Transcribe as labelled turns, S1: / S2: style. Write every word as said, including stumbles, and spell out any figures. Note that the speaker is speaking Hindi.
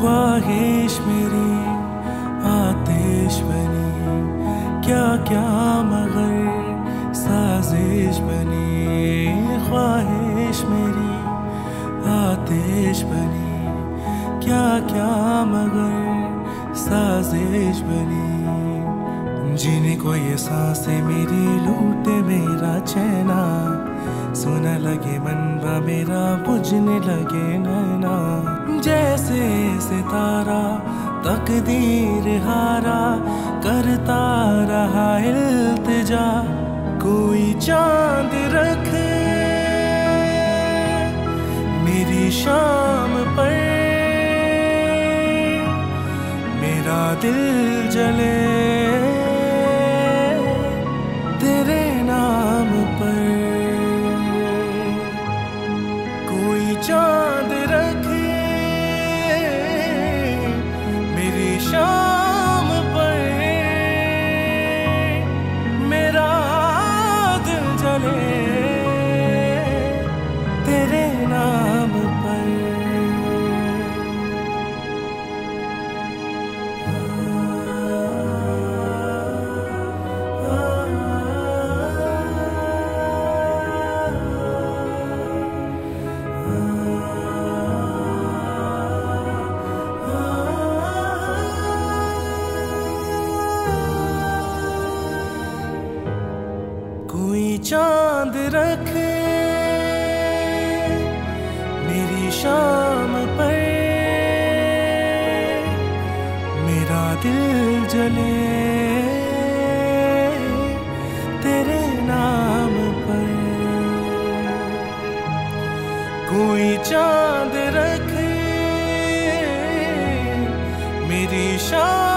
S1: ख्वाहिश मेरी आतिश बनी, क्या क्या मगर साजिश बनी। ख्वाहिश मेरी आतिश बनी, क्या क्या मगर साजिश बनी। जीने को ये सांसें मेरी लूटे मेरा चैना, सोना लगे मनवा मेरा बुझने लगे नैना। जैसे सितारा तकदीर हारा करता रहा इल्तिजा, कोई चांद रखे मेरी शाम पर, मेरा दिल जले तेरे नाम पर। कोई चांद रखे मेरी शाम पर, मेरा दिल जले तेरे नाम पर। कोई चांद रखे मेरी शाम पर, मेरा दिल जले तेरे नाम पर। कोई चांद रखे मेरी शाम